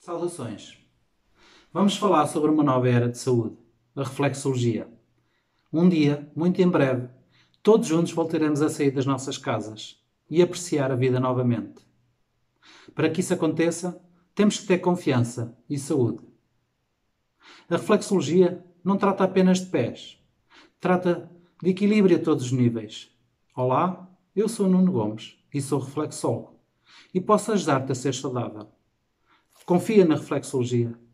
Saudações! Vamos falar sobre uma nova era de saúde, a reflexologia. Um dia, muito em breve, todos juntos voltaremos a sair das nossas casas e apreciar a vida novamente. Para que isso aconteça, temos que ter confiança e saúde. A reflexologia não trata apenas de pés. Trata de equilíbrio a todos os níveis. Olá, eu sou Nuno Gomes e sou reflexólogo e posso ajudar-te a ser saudável. Confia na reflexologia.